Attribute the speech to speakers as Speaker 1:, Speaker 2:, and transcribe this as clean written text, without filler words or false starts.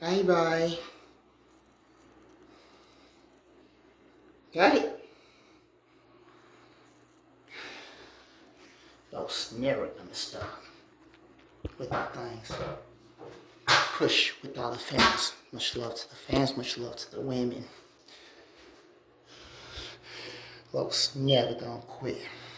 Speaker 1: Bye-bye. Got it? LOCS never gonna stop with the things. Push with all the fans. Much love to the fans, much love to the women. LOCS never gonna quit.